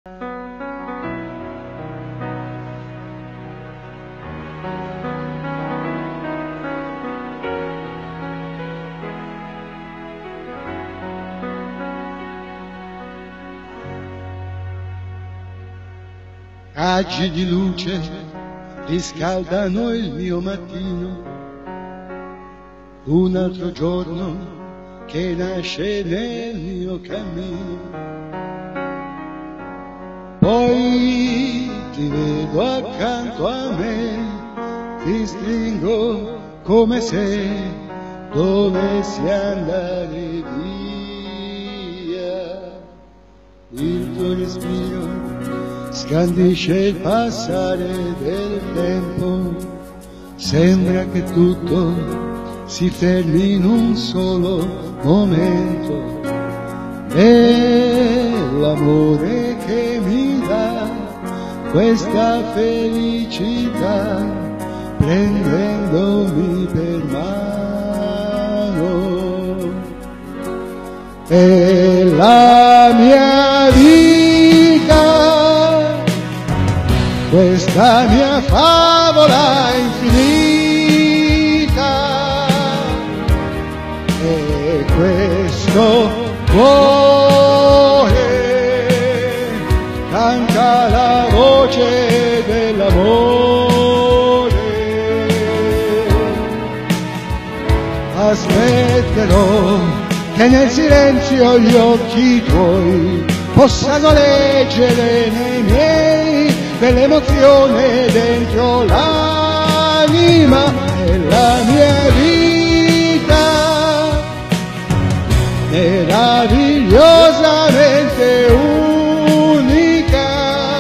Raggi di luce riscaldano il mio mattino, un altro giorno che nasce nel mio cammino. Poi ti vedo accanto a me, ti stringo come se dovessi andare via. Il tuo respiro scandisce il passare del tempo, sembra che tutto si fermi in un solo momento. E l'amore che mi dà questa felicità, prendendomi per mano, è la mia vita, questa mia favola infinita, e questo cuore canta la voce dell'amore. Aspetterò che nel silenzio gli occhi tuoi possano leggere nei miei dell'emozione dentro l'anima. E la mia vita meravigliosamente unica,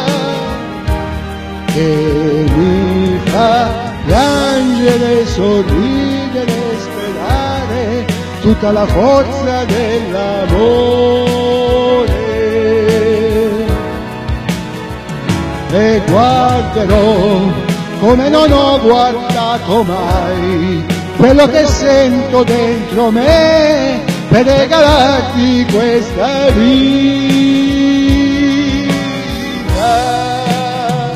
che mi fa piangere, sorridere, sperare tutta la forza dell'amore. E guarderò come non ho guardato mai quello che sento dentro me, per regalarti questa vita.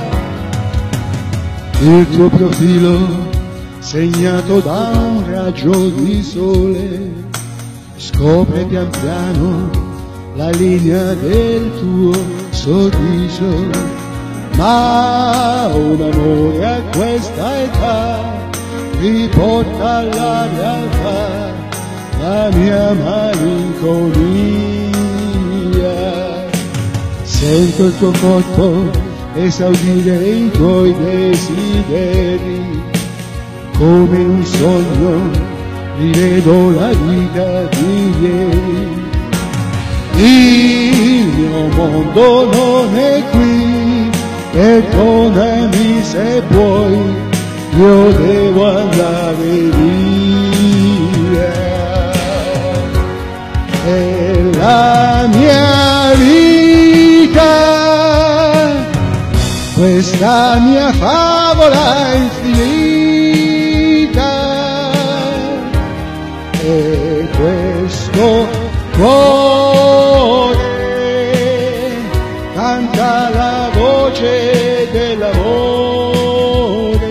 Il tuo profilo segnato da un raggio di sole scopre pian piano la linea del tuo sorriso. Ma un amore a questa età riporta alla realtà la mia malinconia. Sento il tuo corpo esaudire i tuoi desideri, come in un sogno rivedo la vita di ieri. Il mio mondo non è qui, perdonami se puoi, io devo andare via. È la mia vita, questa mia favola infinita, e questo cuore canta la voce dell'amore.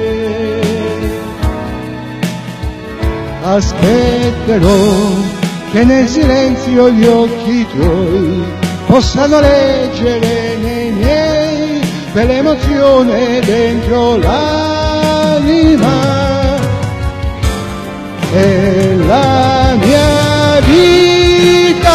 Aspetterò che nel silenzio gli occhi tuoi possano leggere nei miei quell'emozione dentro l'anima. È la mia vita,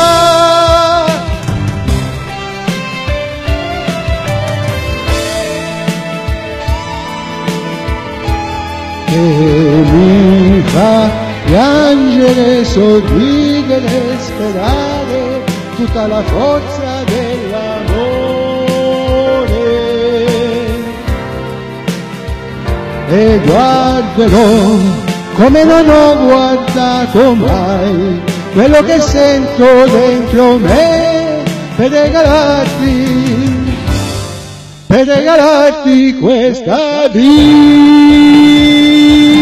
che mi fa piangere, sorridere, sperare tutta la forza dell'amore. E guarderò come non ho guardato mai quello che sento dentro me, per regalarti questa vita.